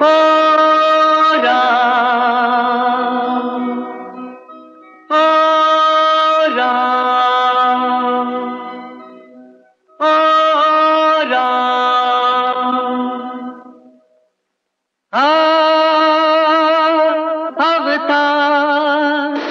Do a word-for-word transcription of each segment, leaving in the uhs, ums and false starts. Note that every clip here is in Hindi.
ओ राम, ओ राम, ओ राम, आ अवतार।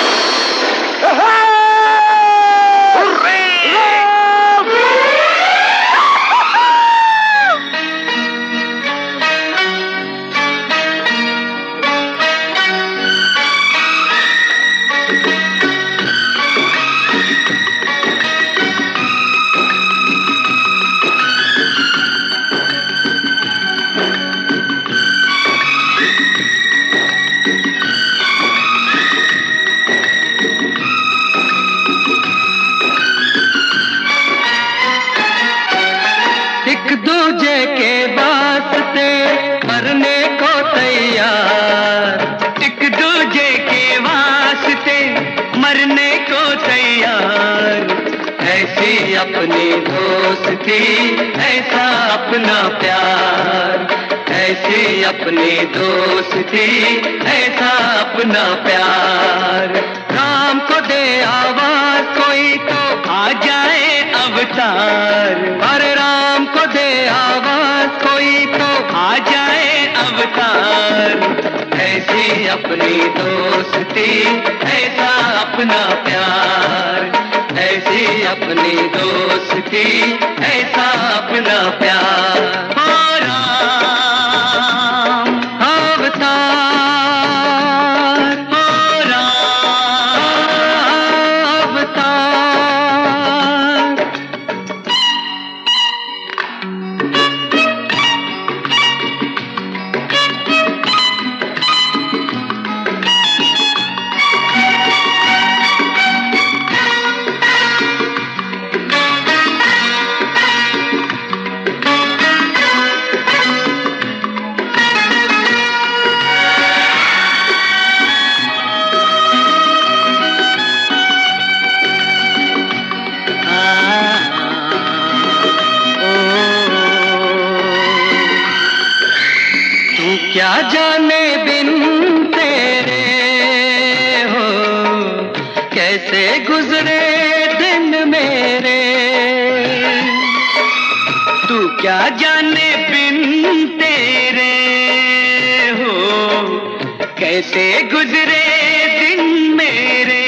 एक दूजे के वास्ते मरने को तैयार, एक दूजे के वास्ते मरने को तैयार। ऐसी अपनी दोस्ती, ऐसा अपना प्यार, ऐसी अपनी दोस्ती, ऐसा अपना प्यार। राम को दे आवाज कोई तो आ जाए अवतार, अरे राम को दे आवाज कोई तो आ जाए अवतार। ऐसी अपनी दोस्ती, ऐसा अपना प्यार, ऐसी अपनी दोस्ती, ऐसा अपना प्यार। ओ राम अवतार, ओ राम अवतार। क्या जाने बिन तेरे हो कैसे गुजरे दिन मेरे, तू क्या जाने बिन तेरे हो कैसे गुजरे दिन मेरे।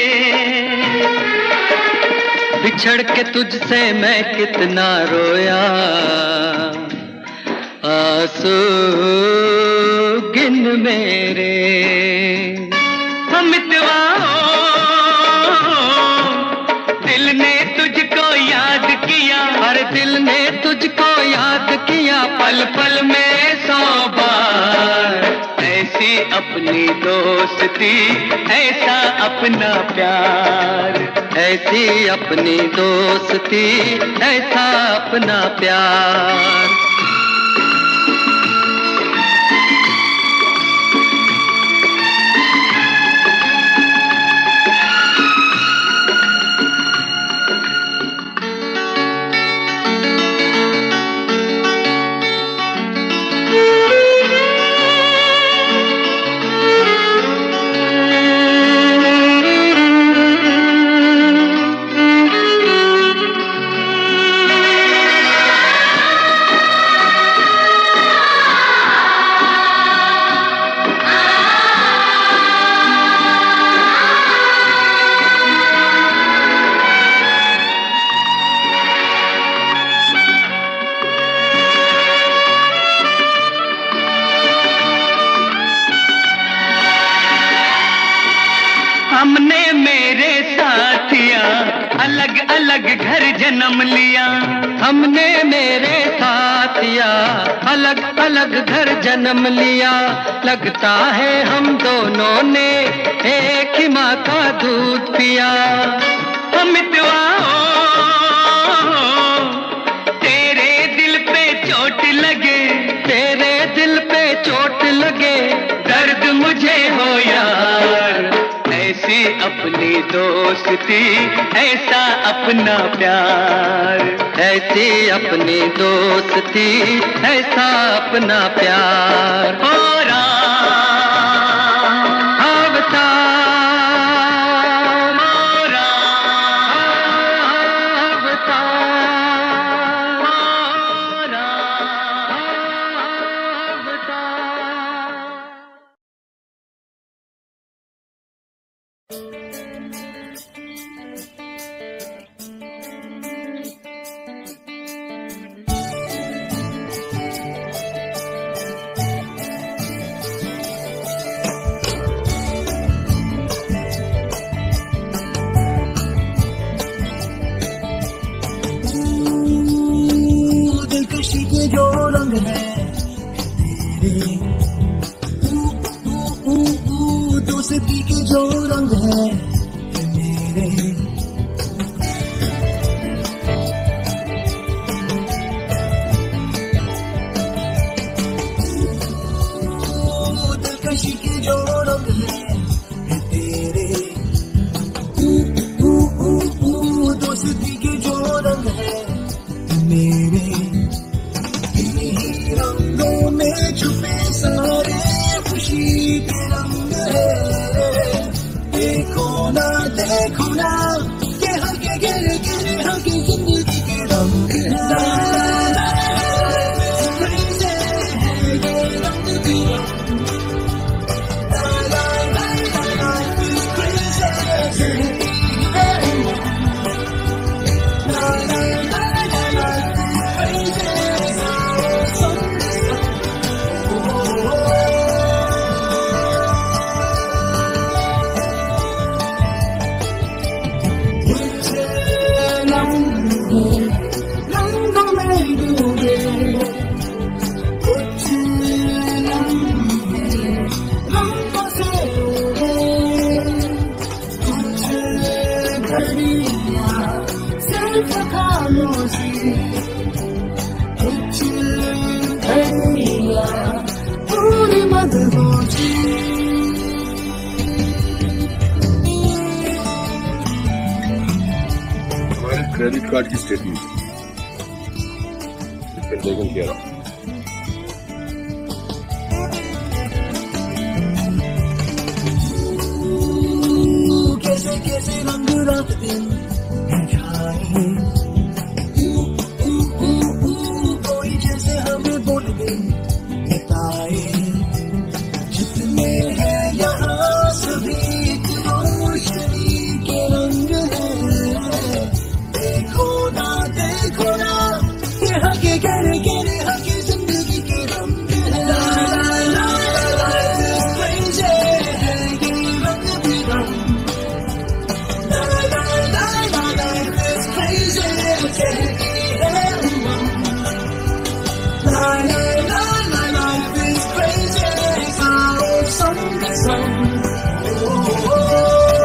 बिछड़ के तुझसे मैं कितना रोया, आंसू गिन मेरे। हम दिल ने तुझको याद किया, हर दिल ने तुझको याद किया, पल पल में सौ बार। ऐसी अपनी दोस्ती, ऐसा अपना प्यार, ऐसी अपनी दोस्ती, ऐसा अपना प्यार। हमने मेरे साथिया अलग अलग घर जन्म लिया, हमने मेरे साथिया अलग अलग घर जन्म लिया। लगता है हम दोनों ने एक ही माँ का दूध पिया। हम तेरे दिल पे चोट लगे, तेरे दिल पे चोट लगे, दर्द मुझे हो यार। ऐसी अपनी दोस्ती, ऐसा अपना प्यार, ऐसी अपनी दोस्ती, ऐसा अपना प्यार। ओ राम अवतार, ओ राम अवतार, ओ राम अवतार। दिलकशी के जो रंग है तेरे, दोस्ती के जो रंग है मेरे, दिलकशी के जो रंग है तेरे, दोस्ती के जो रंग है मेरे, रंगों में छुपे सारे खुशी के रंग है। देखो ना देखो ना ये हल्के गिरे गिरे हल्की जिंदगी के रंग है। क्रेडिट कार्ड की स्टेटमेंट लेकिन कह रहा हूँ कैसे कैसे रंग रात दिन दिखाए, कोई जैसे हमें बोल दे बताए, जितने हैं यहाँ सभी रोशनी के रंग है। देखो ना देखो ना ये हके गहरे गहरे हके जिंदगी के रंग है। ला ला ला ला crazy है ये रंग बिरंग। ला ला ला ला life is crazy कहती है उमंग। ला ला ला ला life is crazy आओ संग संग। Oh, oh, oh.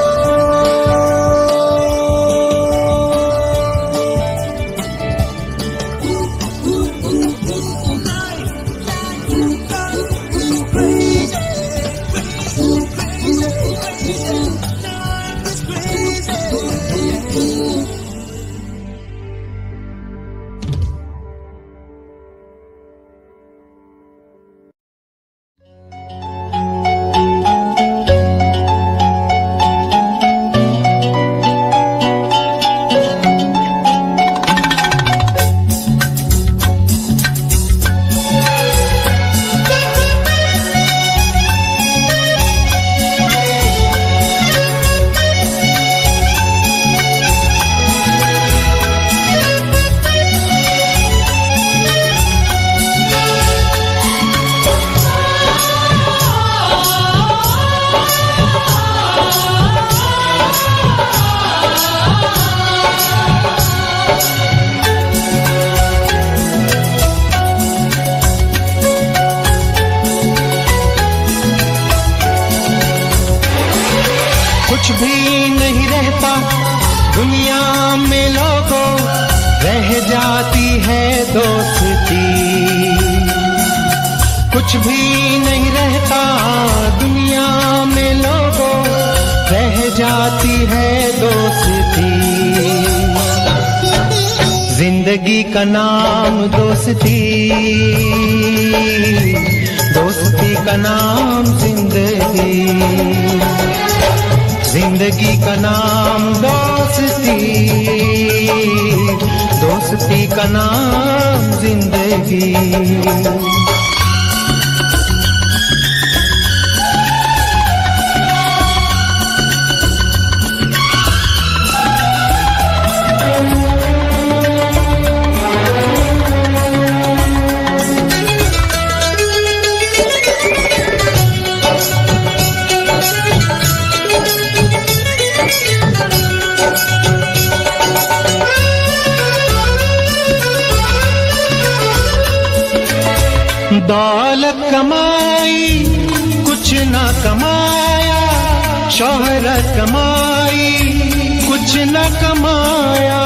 कुछ भी नहीं रहता दुनिया में लोगों, रह जाती है दोस्ती। कुछ भी नहीं रहता दुनिया में लोगों, रह जाती है दोस्ती। जिंदगी का नाम दोस्ती, दोस्ती का नाम जिंदगी, जिंदगी का नाम दोस्ती, दोस्ती का नाम जिंदगी। दौलत कमाई कुछ ना कमाया, शोहरत कमाई कुछ न कमाया,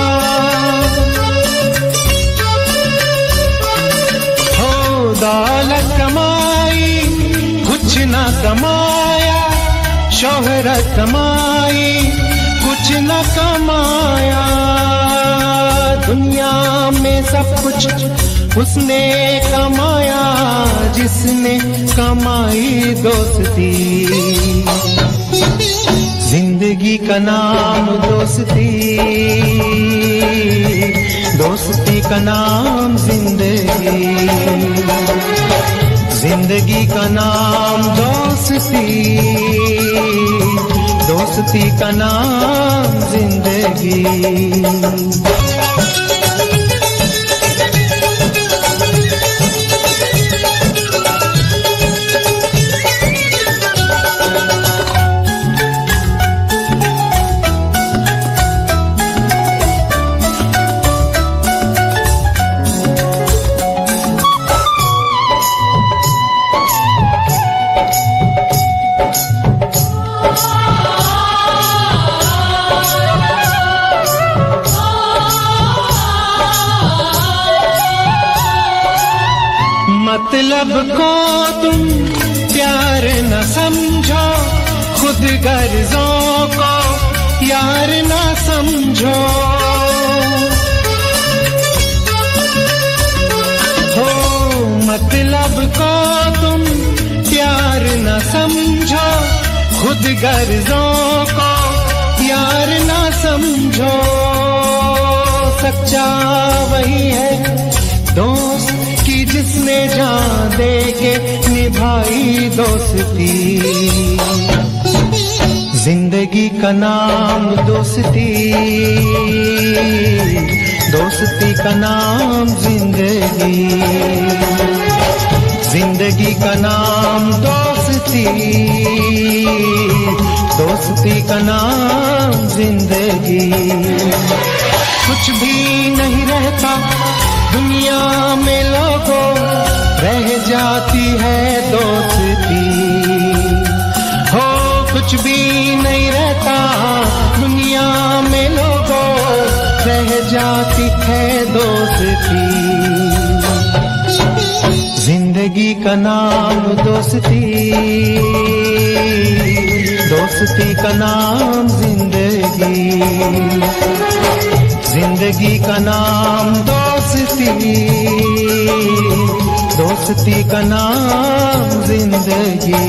हो दौलत कमाई कुछ न कमाया, शोहरत कमाई कुछ न कमाया। दुनिया में सब कुछ उसने कमाया जिसने कमाई दोस्ती। जिंदगी का नाम दोस्ती, दोस्ती का नाम जिंदगी, जिंदगी का नाम दोस्ती, दोस्ती का नाम जिंदगी। मतलब को तुम प्यार न समझो, खुद गर्जों को यार न समझो, हो मतलब को तुम प्यार न समझो, खुद गर्जों को यार न समझो। सच्चा वही है दोस्त की जिसने जान दे के निभाई दोस्ती। जिंदगी का नाम दोस्ती, दोस्ती का नाम जिंदगी, जिंदगी का नाम दोस्ती, दोस्ती का नाम जिंदगी। कुछ भी नहीं रहता दुनिया में लोगों, रह जाती है दोस्ती, हो कुछ भी नहीं रहता दुनिया में लोगों, रह जाती है दोस्ती। जिंदगी का नाम दोस्ती, दोस्ती का नाम जिंदगी, जिंदगी का नाम दोस्ती, दोस्ती का नाम जिंदगी।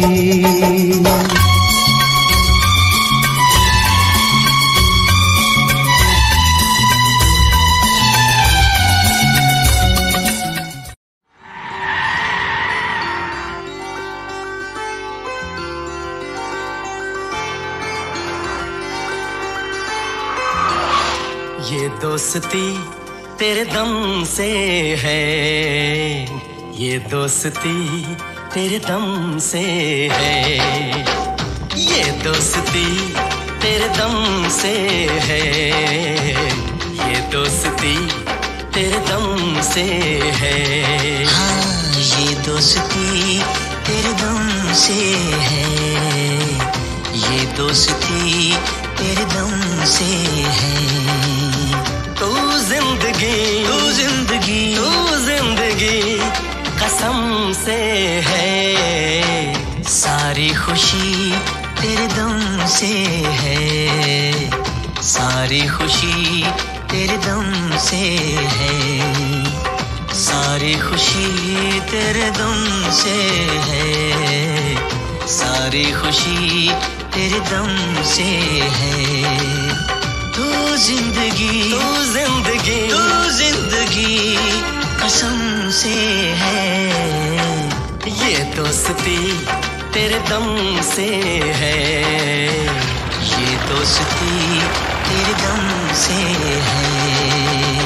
ये दोस्ती तेरे दम से है, ये दोस्ती तेरे दम से है, ये दोस्ती तेरे दम से है, ये दोस्ती तेरे दम से है। हाँ ये दोस्ती तेरे दम से है, ये दोस्ती तेरे दम से है। तू जिंदगी तू जिंदगी तू जिंदगी कसम से है, सारी खुशी तेरे दम से है, सारी खुशी तेरे दम से है, सारी खुशी तेरे दम से है, सारी खुशी तेरे दम से है। तू जिंदगी तू जिंदगी तू जिंदगी कसम से है, ये दोस्ती तेरे दम से है, ये दोस्ती तेरे दम से है।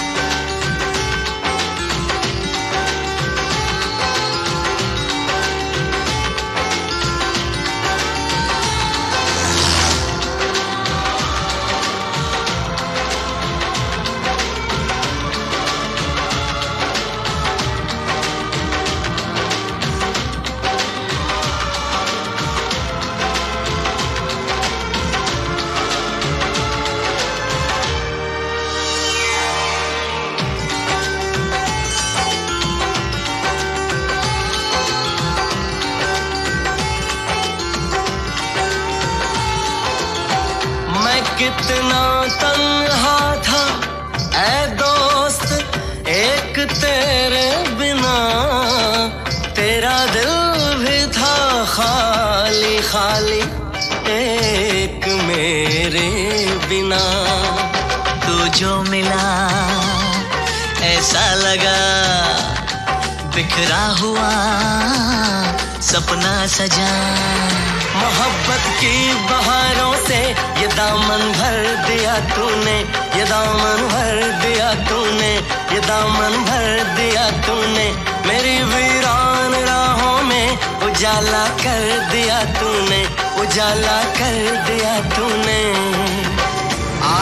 कितना तन्हा था ऐ दोस्त एक तेरे बिना, तेरा दिल भी था खाली खाली एक मेरे बिना। तू जो मिला ऐसा लगा बिखरा हुआ सपना सजा, मोहब्बत की बहारों से ये दामन भर दिया तूने, ये दामन भर दिया तूने, ये दामन भर दिया तूने, मेरी वीरान राहों में उजाला कर दिया तूने, उजाला कर दिया तूने। आ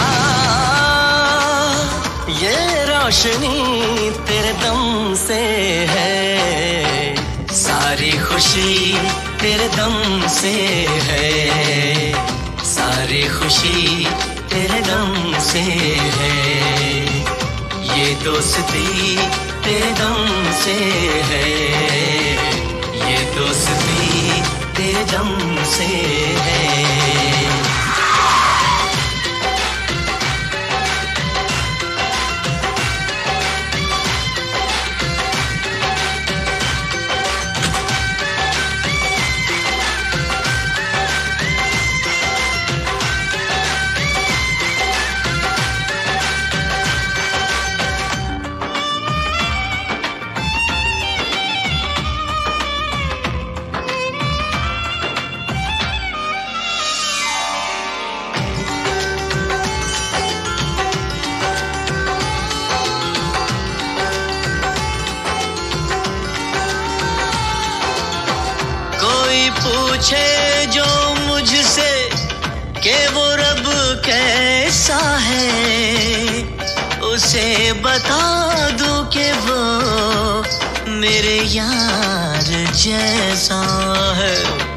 ये रोशनी तेरे दम से है, सारी खुशी तेरे दम से है, सारी खुशी तेरे दम से है, ये दोस्ती तेरे दम से है, ये दोस्ती तेरे दम से है। पूछे जो मुझसे कि वो रब कैसा है, उसे बता दूं कि वो मेरे यार जैसा है।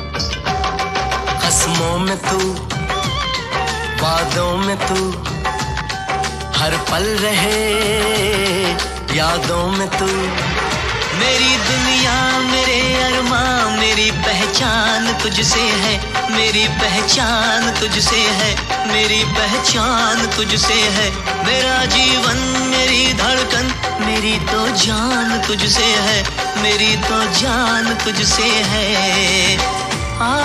कसमों में तू, वादों में तू, हर पल रहे यादों में तू, मेरी दुनिया मेरे अरमां मेरी पहचान तुझसे है, मेरी पहचान तुझसे है, मेरी पहचान तुझसे है, मेरा जीवन मेरी धड़कन मेरी तो जान तुझसे है, मेरी तो जान तुझसे है। आ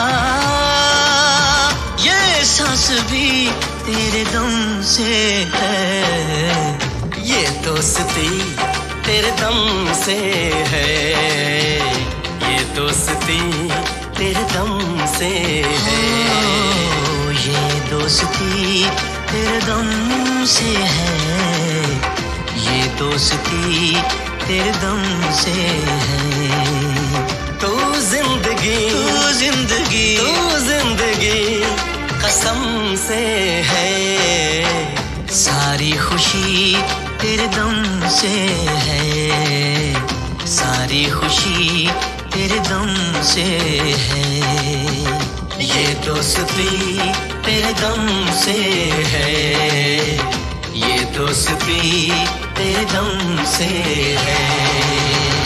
ये सांस भी तेरे दम से है, ये दोस्ती तेरे दम से है, ये दोस्ती तेरे दम से है, ओ, ये दोस्ती तेरे दम से है, ये दोस्ती तेरे दम से है। तू जिंदगी तू जिंदगी तू जिंदगी कसम से है, सारी खुशी तेरे दम से है, सारी खुशी तेरे दम से है, ये दोस्ती तेरे दम से है, ये दोस्ती तेरे दम से है।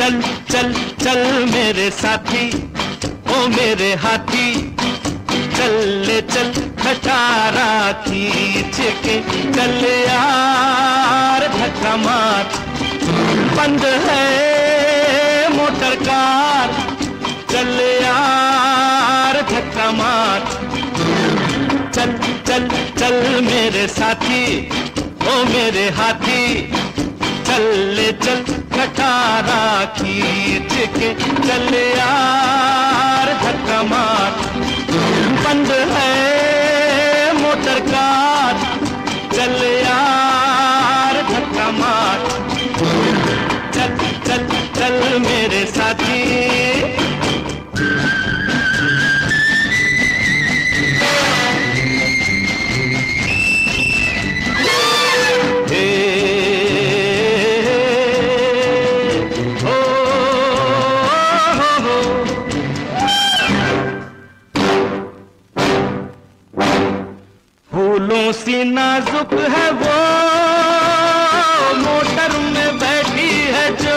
चल चल चल मेरे साथी, ओ मेरे हाथी, चल ले चल खटारा खींच के, चल यार धक्का मार, बंद है मोटर कार, चल यार धक्का मार, चल चल चल मेरे साथी, ओ मेरे हाथी, चल ले चल खटारा खींच के, चल यार धक्का मार, बंद है मोटर कार, चल यार धक्का मार, चल चल चल मेरे साथी। फूलों सी नाजुक है वो मोटर में बैठी है जो,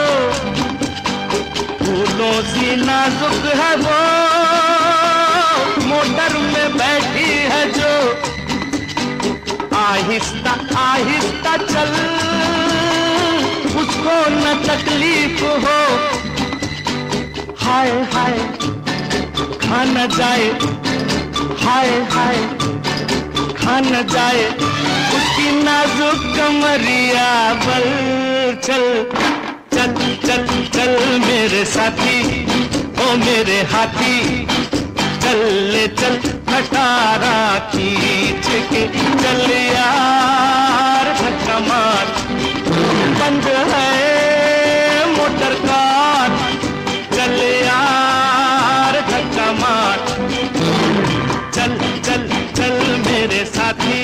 फूलों सी नाजुक है वो मोटर में बैठी है जो, आहिस्ता आहिस्ता चल उसको न तकलीफ हो, हाय हाय खा न जाए, हाय हाय खा न जाए उसकी नाजुक कमरिया बल, चल चल चल चल मेरे साथी, ओ मेरे हाथी, चल ले चल खटारा खींच के, चल यार धक्का मार, बंद है मोटर कार, चल यार धक्का मार, चल चल चल मेरे साथी।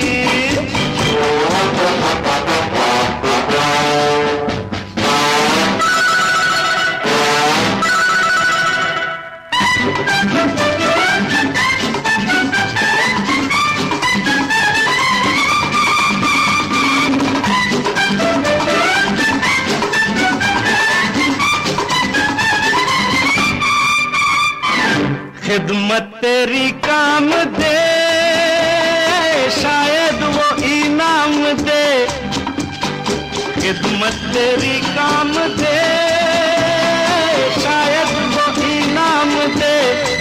खिदमत तेरी काम दे, शायद वो इनाम दे, खिदमत तेरी काम दे, शायद वो इनाम दे,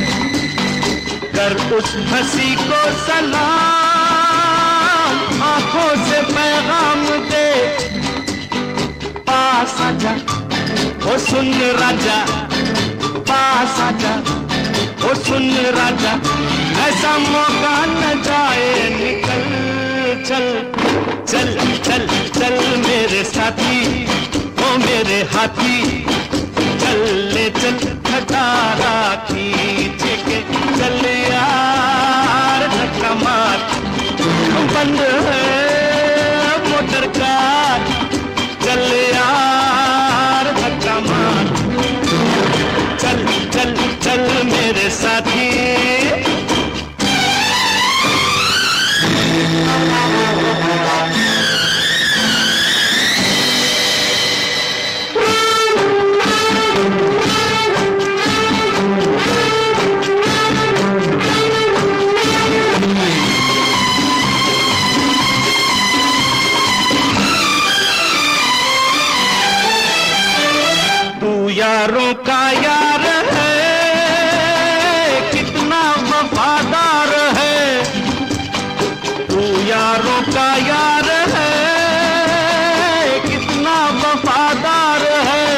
कर उस हंसी को सलाम, आंखों से पैगाम दे, पास आजा ओ सुन राजा, पास आजा ओ सुन राजा, ऐसा मौका न जाए निकल, चल चल चल चल मेरे साथी, ओ मेरे हाथी, चल ले चल खटारा खींच के, चल यार धक्का मार, बंद है मोटर कार, चल यार धक्का मार, चल चल चल मेरे साथी। तू यारों का यार है, कितना वफादार है, तू यारों का यार है, कितना वफादार है,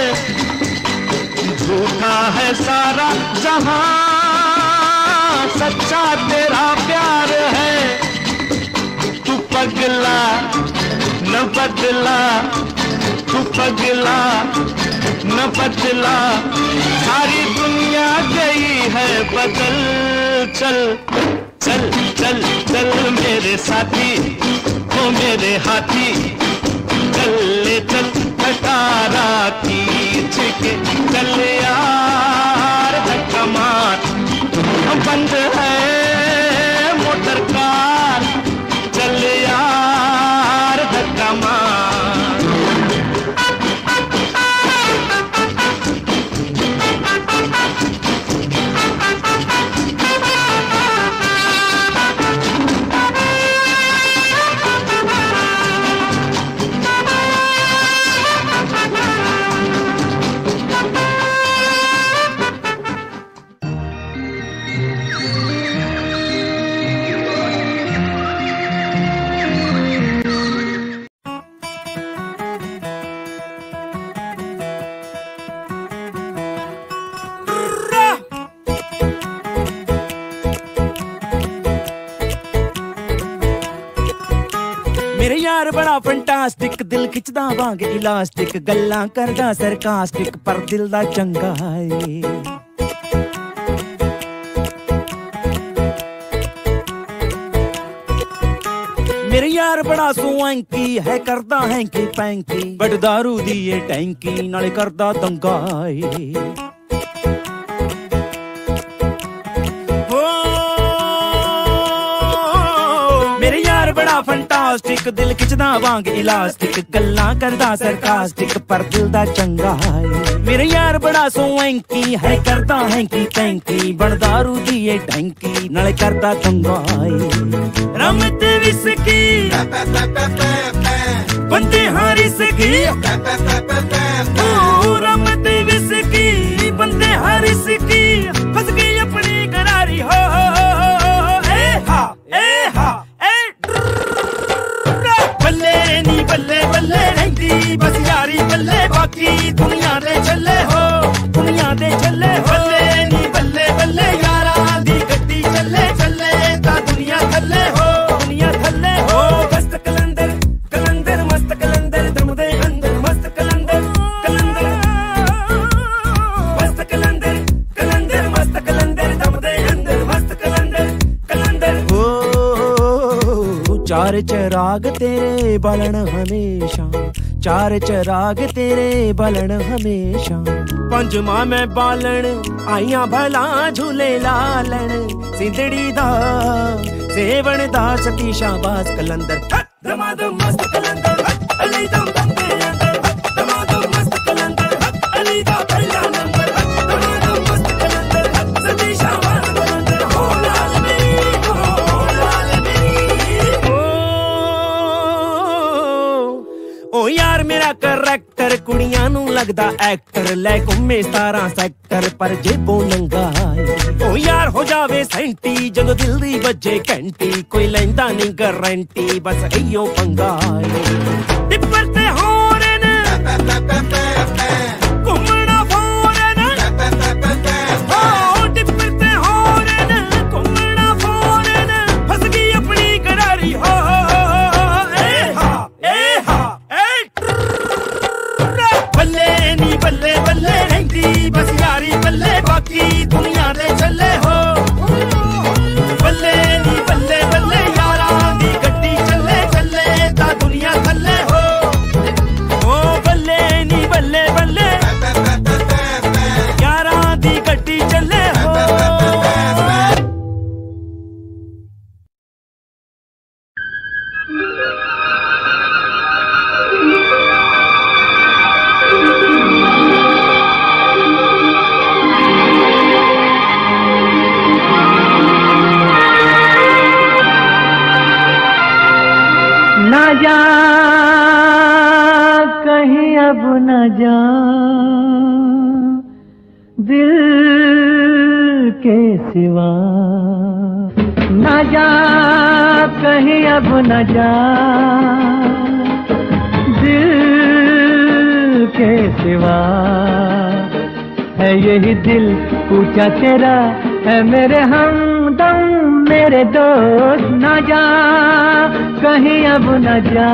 झूठा है सारा जहां, सच्चा तेरा प्यार है, तू पगला न बदला, तू पगला न बदला, सारी दुनिया गई है बदल, चल चल चल चल मेरे साथी, ओ मेरे हाथी, चल ले चल खटारा खींच के, चल यार धक्का मार, बंद है मोटर कार, चल यार धक्का मार। बड़ा फंटास्टिक दिल खिचदा वांग इलास्टिक गल्लां करदा सरकास्टिक पर दिल दा चंगा है मेरे यार बड़ा सोएंकी है करदा हैंकी पैंकी बड़ दारू दी ये टैंकी नाले करदा दंगा मेरे यार बड़ा फंटास्टिक दिल खिचदा वांग इलास्टिक गल्लां करदा सरकास्टिक पर दिल दा चंगा है मेरे यार बड़ा सोएंकी है करदा हैंकी पैंकी बड़ दारू दी ये टैंकी नाले करदा दंगा रम ते विस्की बंदे हारी सकी रम ते विस्की बंदे हारी सकी फस गई अपनी करारी हो ए हा ए हा ए बल्ले नी बल्ले बल्ले रहंदी बस यारी बल्ले बाकी दुनिया दे चले हो दुनिया दे चले हो बल्ले नी बल्ले बल्ले यारा दी गड्डी चले चले ता दुनिया थल्ले हो दुनिया थल्ले हो मस्त कलंदर कलंदर मस्त कलंदर दम दे अंदर मस्त कलंदर कलंदर मस्त कलंदर कलंदर मस्त कलंदर दम दे अंदर मस्त कलंदर कलंदर ओ चार चिराग तेरे बालन हमेशा चार चिराग तेरे बालन हमेशा पंजमा मैं बालन आईया भला झूले लालन सिंधड़ी दा सेवन दा सती शाबाश कलंदर दमादम मस्त कलंदर अली दम दम दे अंदर दमादम मस्त कलंदर अली दा पहला नंबर दमादम मस्त कलंदर सती शाबाश कलंदर हो लाल मेरी हो लाल मेरी ओ ओ यार मेरा करैक्टर कुड़ियां नू लगदा एक्टर ले घुमे सतारां सैक्टर पर जेबों नंगा ओ यार हो जावे सेंटी जदों दिल दी वजे घंटी कोई लैंदा नहीं गारंटी बस इयो पंगा टिप्पर ते होरन घुमना फोरन ओ टिप्पर ते होरन घुमना फोरन फस गई अपनी करारी हो ए हा ए हा ए बल्ले नी बल्ले बल्ले रहंदी बस यारी बल्ले बाकी दुनिया दे चले हो बल्ले नी बल्ले बल्ले यारा दी गड्डी चले चले ता दुनिया थल्ले हो ओ बल्ले नी बल्ले बल्ले यारा दी गड्डी चले हो ना जा कहीं अब न जा दिल के सिवा ना जा कहीं अब न जा दिल के सिवा है यही दिल पूछा तेरा है मेरे हमदम मेरे दोस्त ना जा कहीं अब न जा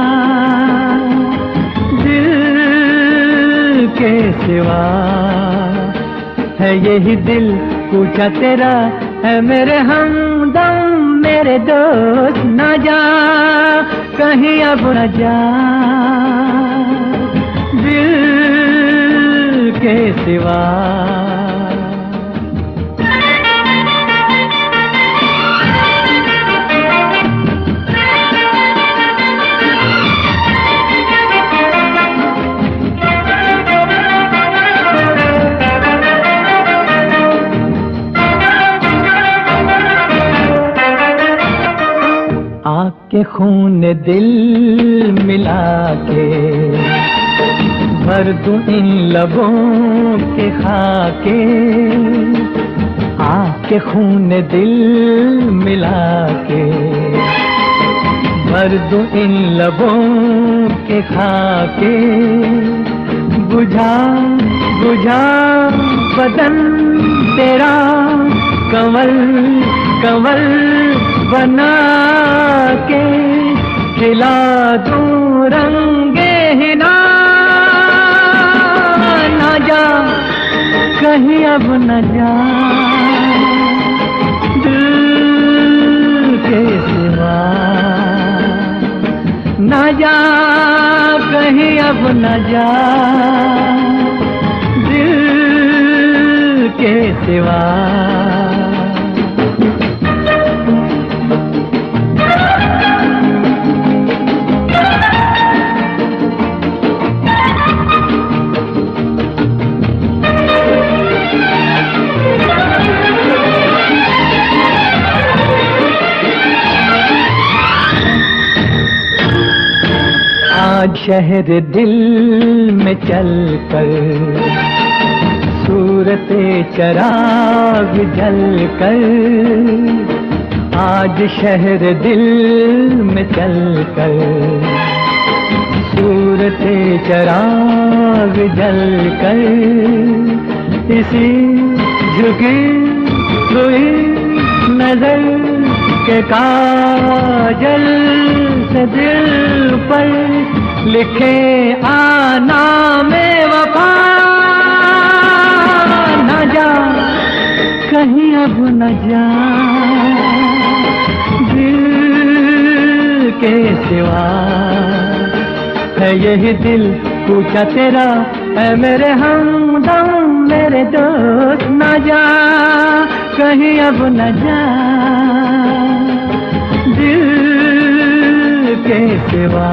दिल के सिवा है यही दिल पूछा तेरा है मेरे हमदम मेरे दोस्त ना जा कहीं अब न जा दिल के सिवा के खून दिल मिला के भर दूं इन लबों के खाके आके खून दिल मिला के भर दूं इन लबों के खाके बुझा बुझा बदन तेरा कंवल कंवल बना के खिला दूं रंगे हिना, ना जा कहीं अब न जा दिल के सिवा, ना जा कहीं अब न जा दिल के सिवा। आज शहर दिल में चल कर सूरते चराग जल कर, आज शहर दिल में चल कर सूरते चराग जल कर, इसी झुकी हुई नजर के काजल से दिल पर लिखे आना में वफा, न जा कहीं अब न जा दिल के सिवा। है यही दिल पूछा तेरा, है मेरे हमदम मेरे दोस्त, न जा कहीं अब न जा दिल के सिवा,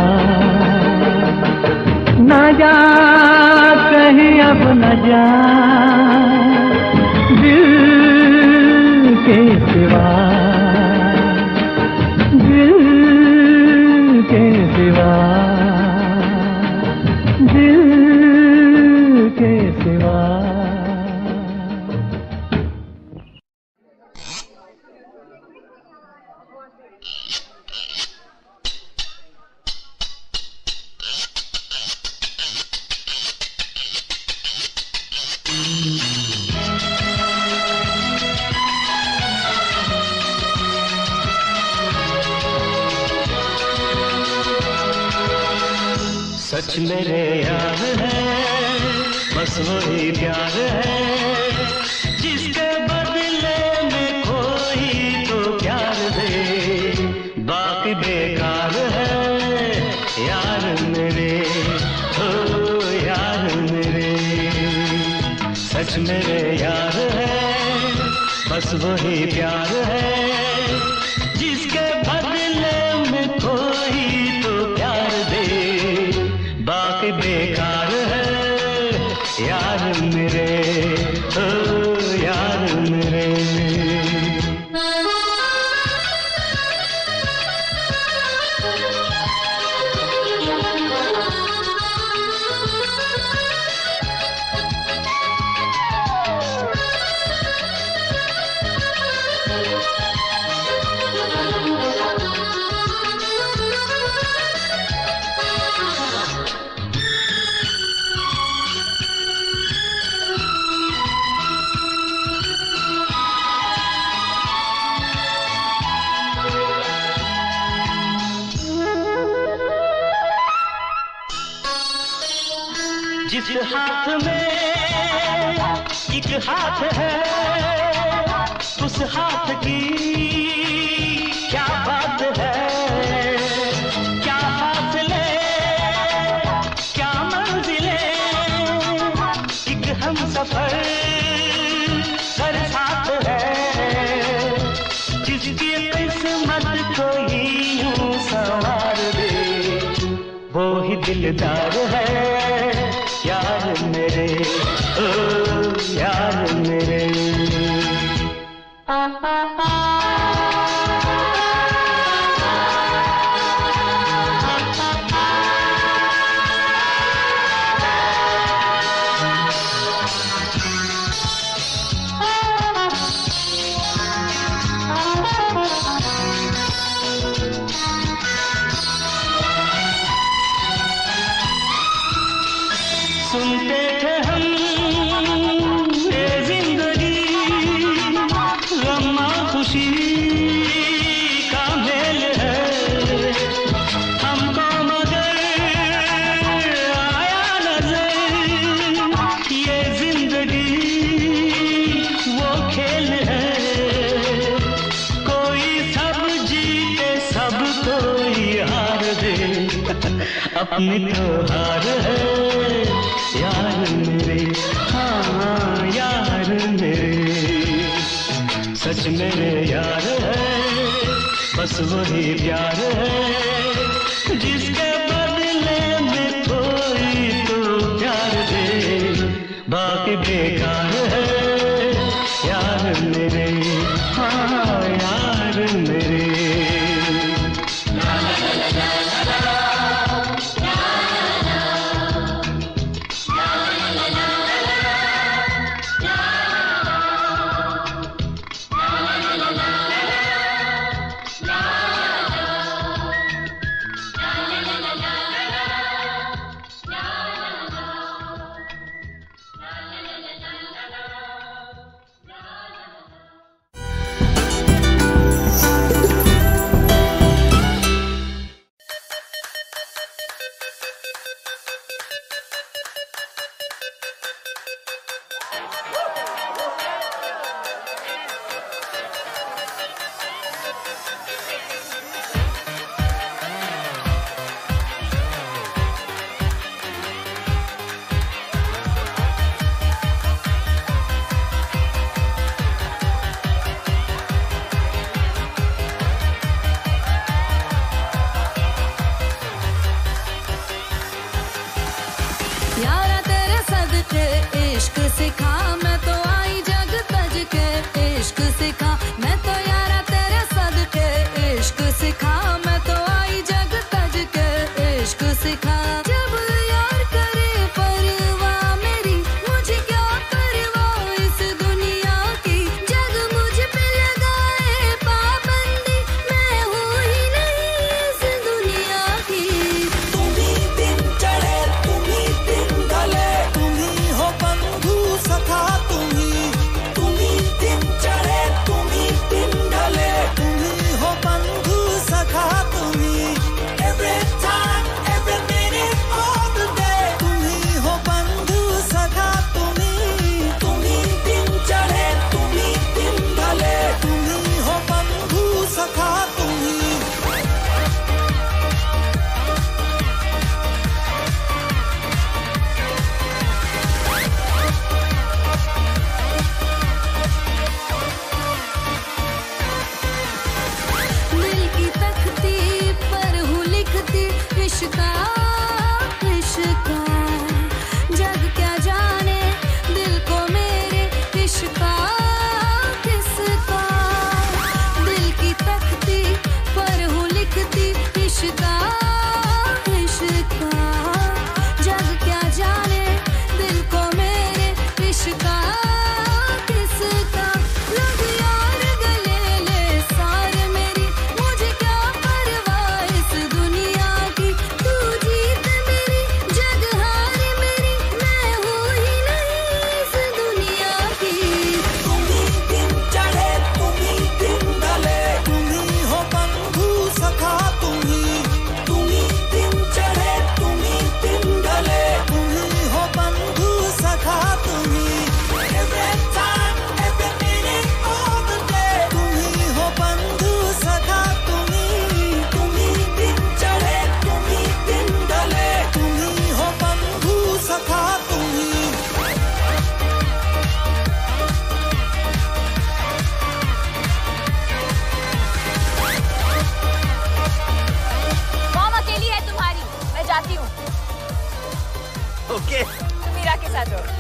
न जा कहीं अब न जा दिल के सिवा, दिल के सिवा, दिल के सिवा। सच मेरे यार है, बस वही प्यार है, जिसके बदले में कोई तो प्यार दे, बाकी बेकार है यार मेरे, ओ यार मेरे। सच मेरे यार है, बस वही प्यार है, जिसके बदले में कोई तो प्यार दे, बाकी बेकार है यार मेरे, ओ यार मेरे। जिस हाथ में एक हाथ है, उस हाथ की क्या बात है, क्या फासले क्या मंजिलें, एक हम सफर हर साथ है, जिसकी किस्मत को यूं संवार दे, वो ही दिलदार है यार मेरे, ओ यार मेरे। सुनते थे हम ये जिंदगी अपनी तो हार है यार मेरे, हाँ यार मेरे, सच मेरे यार है, बस वही प्यार है जिसके बदले में कोई तो प्यार दे, बाकी बेकार है यार मेरे, हाँ यार मेरे। ओके तुम मीरा के साथ रहो।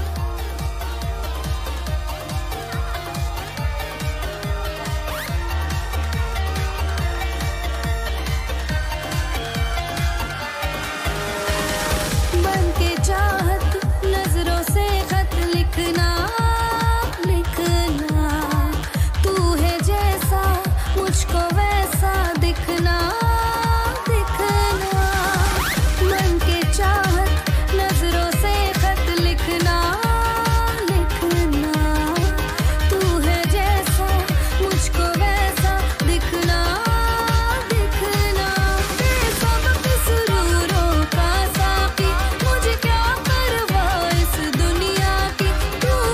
बन के चाहत नजरों से खत लिखना लिखना, तू है जैसा मुझको वैसा दिखना दिखना। बन के चाहत नजरों से खत लिखना लिखना, तू है जैसा मुझको वैसा दिखना दिखना। बेसब सुरूरों का साकी, मुझे क्या परवाह इस दुनिया की, तू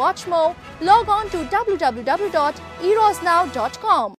watch more, log on to w w w dot eros now dot com.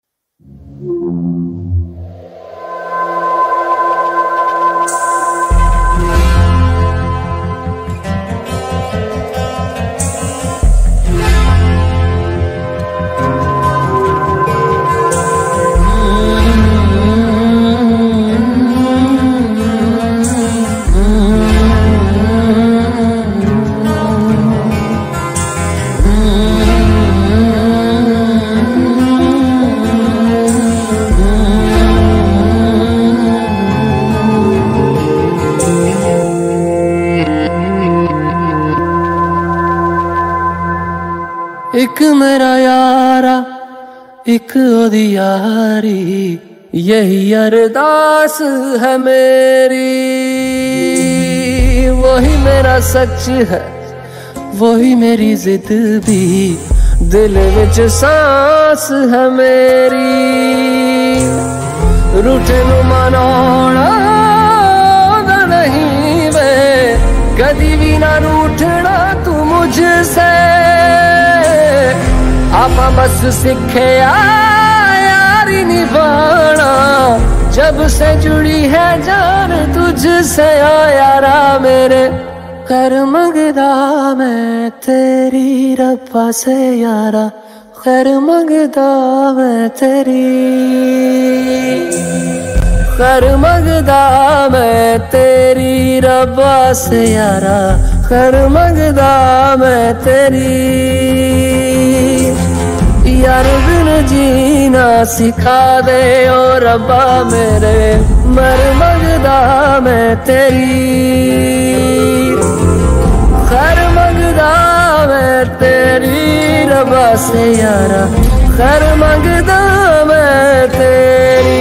एक मेरा यारा एक ओदी यारी, यही अरदास है मेरी। वही मेरा सच है वही मेरी जिद भी, दिल विच सांस है मेरी। रूठे नू मनाउणा नहीं वे, कदी भी ना रूठना तू मुझसे। आपा बस सीखे यारी निभाना, जब से जुड़ी है जान तुझसे ओ यारा मेरे। कर मंगदा मैं तेरी रब्बा से यारा, कर मंगदा मैं तेरी। कर मंगदा मैं तेरी रब्बा से यारा, कर मंगदा मैं तेरी। यार बिन जीना सिखा दे ओ रब्बा मेरे, मर मंगदा मैं तेरी। खैर मंगदा मैं तेरी रब्बा से यारा, खैर मंगदा मैं तेरी।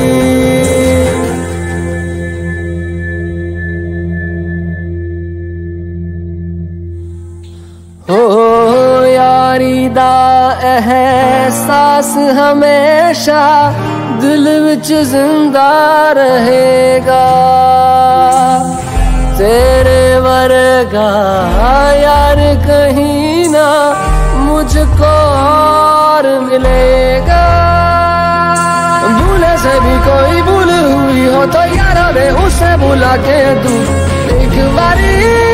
ओ यारी दा एहसास हमेशा दिल विच जिंदा रहेगा। तेरे वर्गा यार कहीं ना मुझको और मिलेगा। भूले से भी कोई भूल हुई हो तो यारा वे उसे भुला के तू एक बारी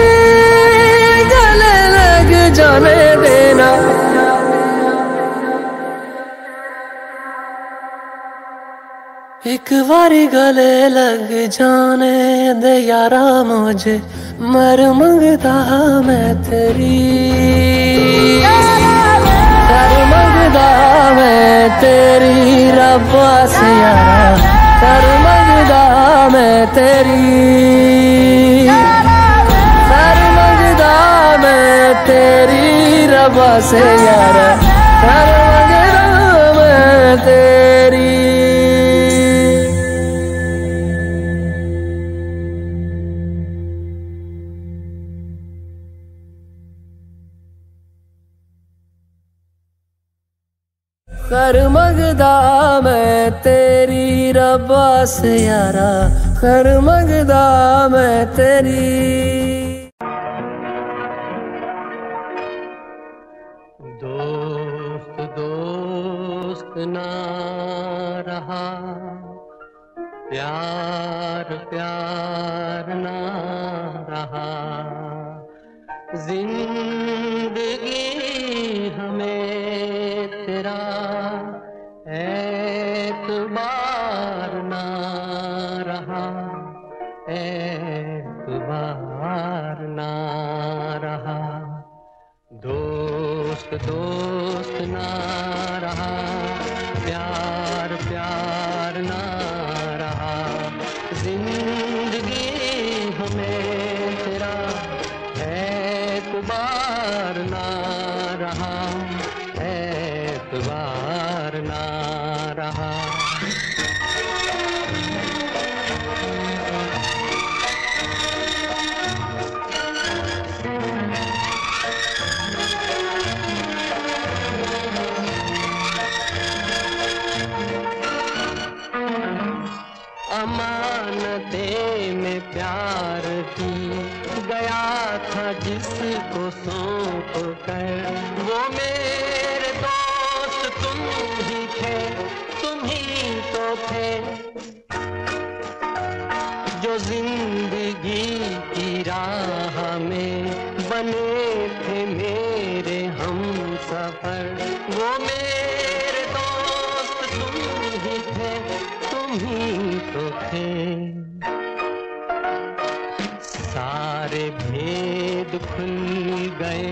गले लग जाने देना। एक बारी गले लग जाने दे यारा मुझे, मर मंगदा मैं तेरी। कर मंगदा मैं तेरी रब्बा से यारा, कर मंगदा मैं तेरी। कर मंगदा मैं तेरी रब्बा से यारा, कर मंगदा मैं तेरी। कर मंगदा मैं तेरी रब्बा से यारा, कर मंगदा मैं तेरी। दोस्त दोस्त ना रहा, प्यार प्यार ना रहा। जिंदगी हमें तेरा एतबार ना रहा, एतबार ना रहा। दोस्त दोस्त ना रहा, प्यार प्यार ना रहा। जिंदगी हमें तेरा एतबार ना रहा, एतबार ना रहा। अमानते में प्यार की गया था जिसको सौंप कर। वो मेरे दोस्त तुम ही थे, तुम ही तो थे जो जिंदगी की राह में बने थे मेरे हम सफर। वो मेरे दोस्त तुम ही थे, तुम ही तो थे। सारे भेद खुल गए,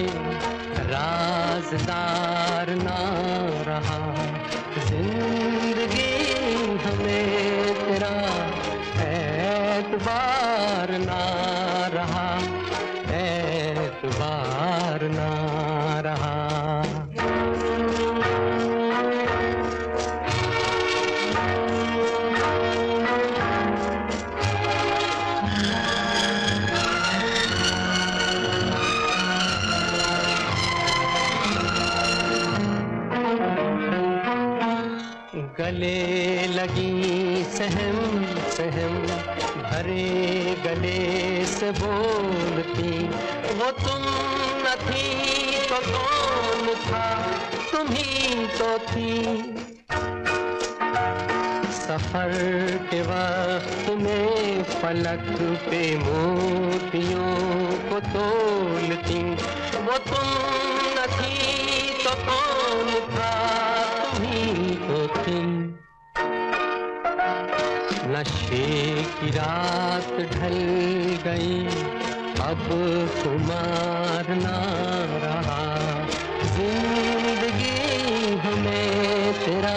राज़दार ना रहा जिंदगी हमें तेरा एतबार ना रहा, एतबार ना रहा। गले लगी सहम सहम भरे गले से बोलती, वो तुम न थी तो कौन था, तुम ही तो थी। सफर के वक्त में पलक पे मोतियों को तोलती, वो तुम न थी तो कौन था, तुम ही तो थी। नशे की रात ढल गई, अब खुमार ना रहा जिंदगी हमें तेरा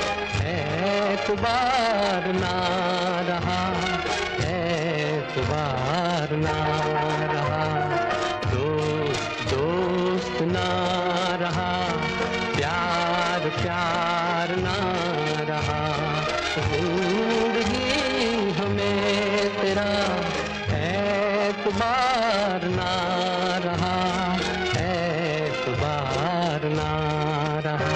एतबार ना रहा, एतबार ना रहा। दोस्त दोस्त ना रहा, प्यार प्यार ना रहा जिंदगी हमें तेरा एतबार ना रहा, एतबार ना रहा।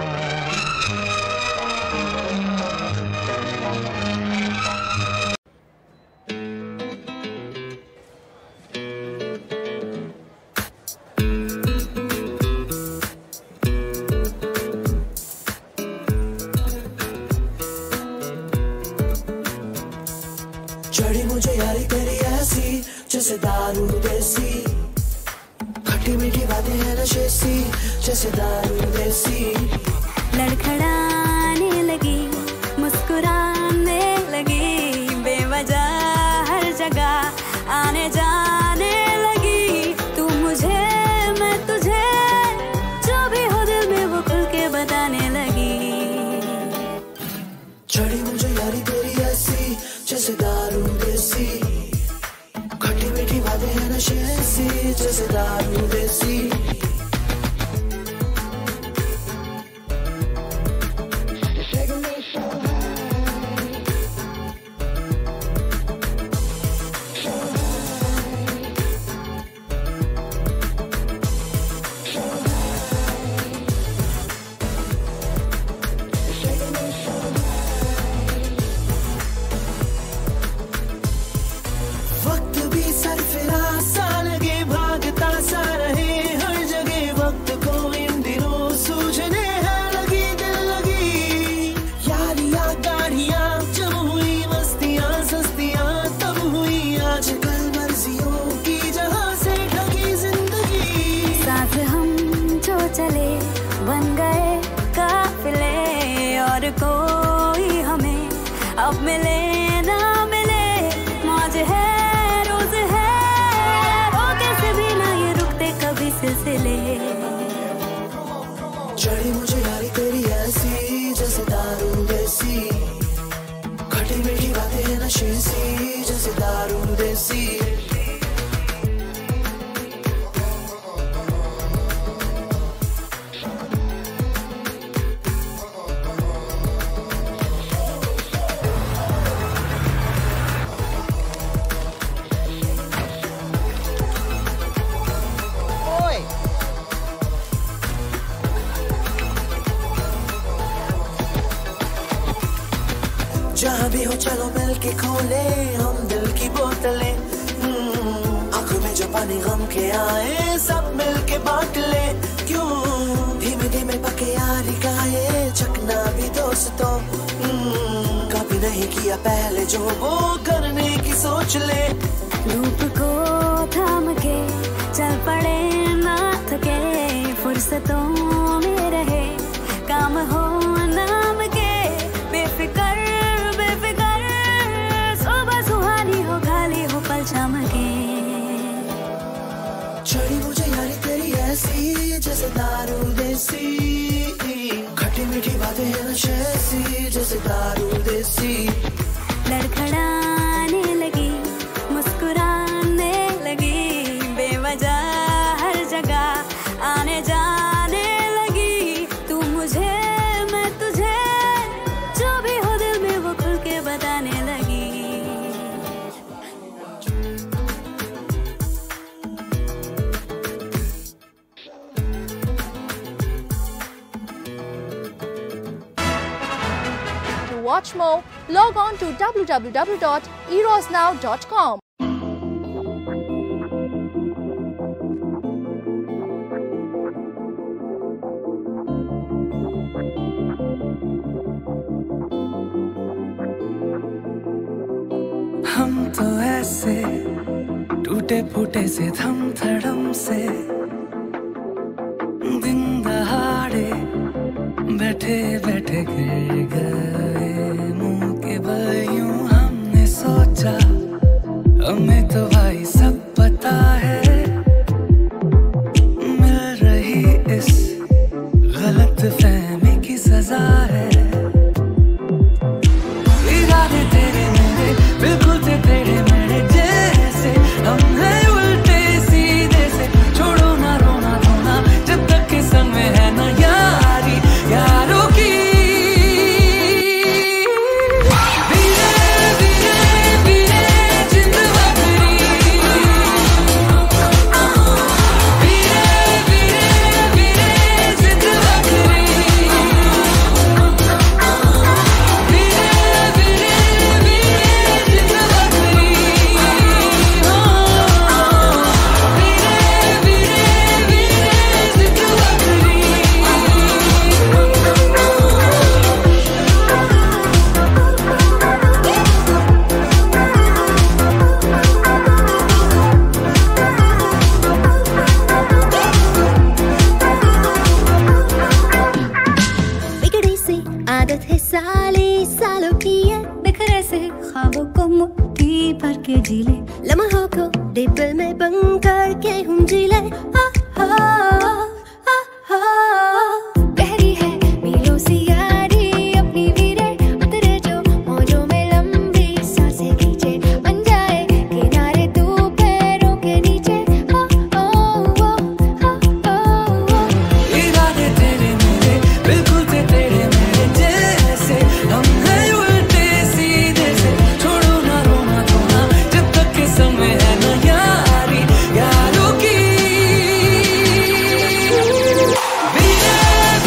चढ़ी मुझे यारी तेरी ऐसी जैसे दारू देसी, खट्टी मीठी बातें हैं नशे सी जैसे दारू देसी। लड़खड़ाने लगी, मुस्कुराने लगी, बेवजह हर जगह आने जाने लगी। तू मुझे मैं तुझे, जो भी हो दिल में वो खुल के बताने लगी। चढ़ी मुझे यारी तेरी ऐसी जैसे दारू देसी, खट्टी मीठी बातें हैं नशे सी जैसे दारू देसी। वक्त भी सरफिरा सा लगे, भागता सा रहे हर जगह। वक्त को इन दिनों सूझने है लगी दिल लगी। यारियां गाड़ियां जब हुई, मस्तियां सस्तियां तब हुई। आजकल मर्जियों की जहां से ढकी जिंदगी। साथ हम जो चले बन गए काफिले, और कोई हमें अब मिले ना मिले। मौज है रोज है, हो कैसे भी ना ये रुकते कभी सिलसिले। चढ़ी मुझे यारी तेरी ऐसी जैसे दारू देसी, खट्टी मीठी बातें हैं नशे सी जैसे दारू देसी। जहाँ भी हो चलो मिल के खोले हम दिल की बोतलें। आंखों में जो तूफानी गम के आए सब मिल के बांट ले, क्यों धीमे धीमे पके यारी गाए, चकना भी दोस्तों कभी नहीं किया पहले जो वो करने की सोच ले। रूप को थाम के चल पड़े ना थके, फुर्सतों में रहे काम हो नाम के, बेफिकर बेफिकर सुबह सुहानी हो खाली हो पल चमके। चढ़ी मुझे यारी तेरी ऐसी जैसे दारू देसी, खट्टी मीठी बातें हैं नशे सी जैसे दारू देसी। लड़खड़ाने लगी मुस्कुराने लगी, बेवजह हर जगह आने जाने लगी, तू मुझे मैं तुझे जो भी हो दिल में वो खुल के बताने लगी। To watch more, log on to w w w dot eros now dot com. हम तो ऐसे टूटे फूटे से थम थड़म से दिन दहाड़े बैठे बैठे गिर गए मुंह के बल, यूं हमने सोचा हमें तो भाई सब पता है, मिल रही इस गलत फहमी की सजा है। इरादे तेरे मेरे बिल्कुल थे तेरे मेरे जैसे, हम हैं उल्टे सीधे से, छोड़ो ना रोना धोना जब तक के संग में है ना यारी यारों की। धीरे धीरे धीरे जिंद बकरी, धीरे धीरे धीरे जिंद बकरी, धीरे धीरे धीरे जिंद बकरी, हो धीरे धीरे धीरे जिंद बकरी। बिगड़ी सी आदत है साले सालों की है, बिखरे से ख्वाबों को मुट्ठी भर के जी ले, लम्हों को डिब्बे में बंद करके हम जी ले। आ, आ, आ, आ, गहरी है मीलों सी यारी अपनी वीरे, उतरे जो मौजों में लंबी सांसें खींचे, बन जाए किनारे तू पैरों के नीचे। आ, आ, आ, आ, आ, आ, इरादे तेरे मेरे बिल्कुल थे तेरे मेरे जैसे, हम हैं उल्टे सीधे से, छोड़ो ना रोना धोना जब तक के संग में है ना यारी यारों की। धीरे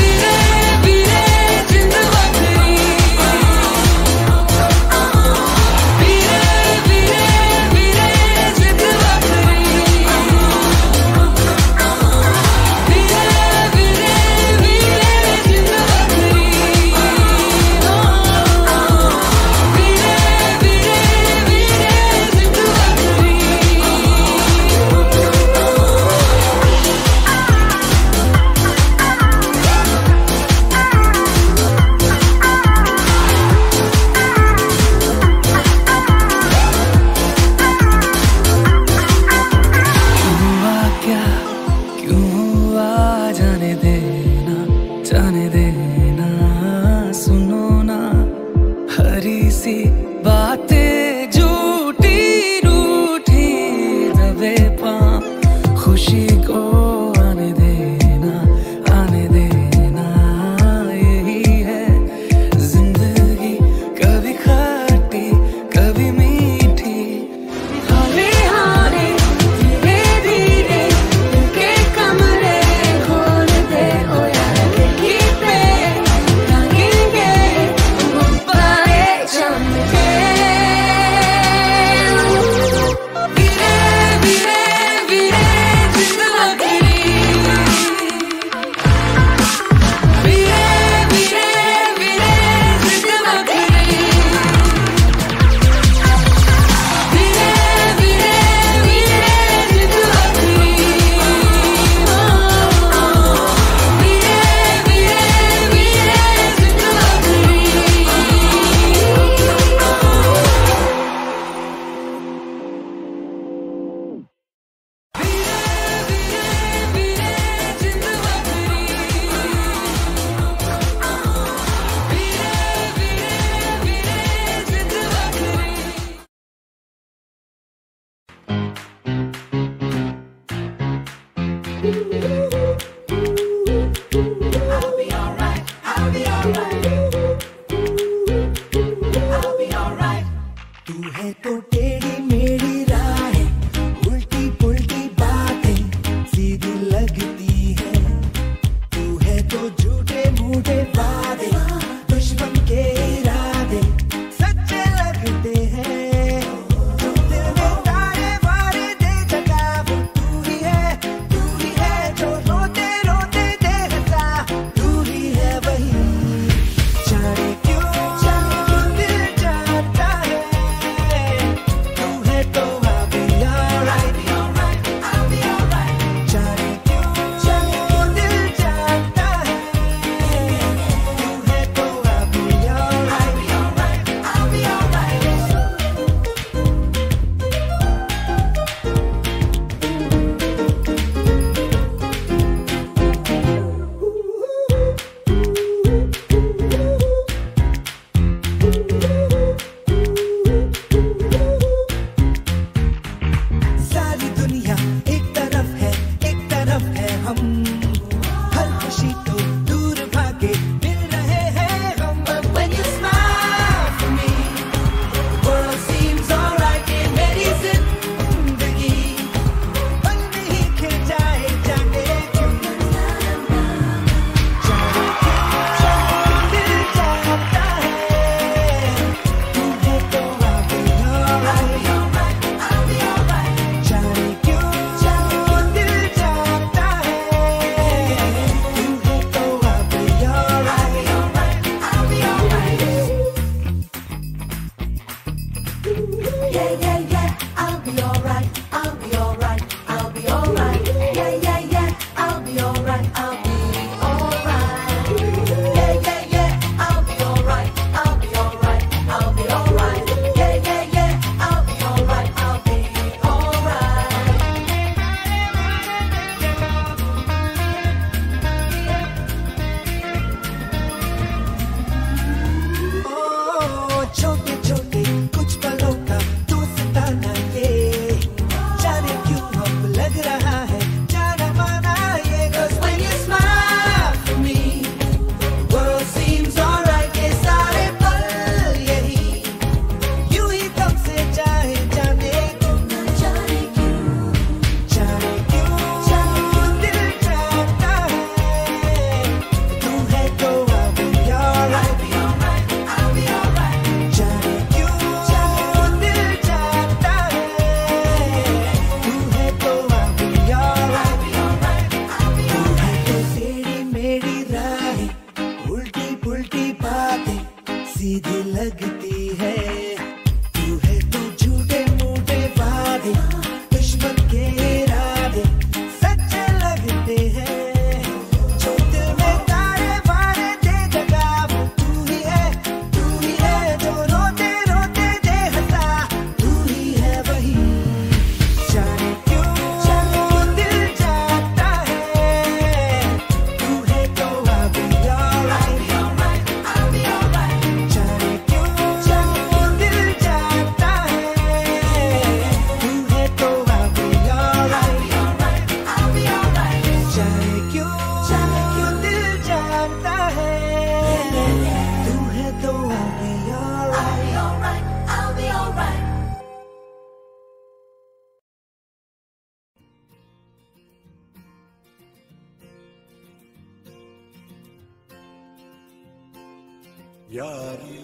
यारी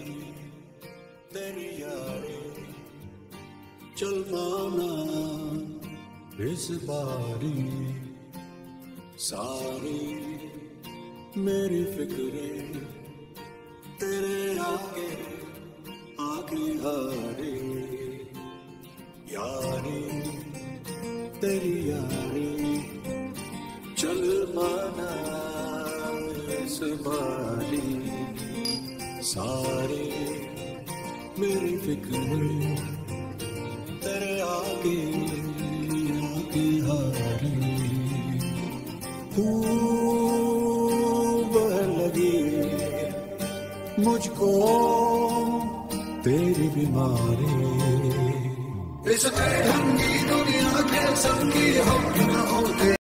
तेरी यारी चल माना इस बारी सारी मेरी फिक्रे तेरे आगे आगे हारी यारी तेरी यारी चल माना इस बारी सारी मेरी फिक्रे तेरे आगे आगे हारी तू बह लगी मुझको तेरी बीमारी इस रंगी दुनिया के संगी हम न होते।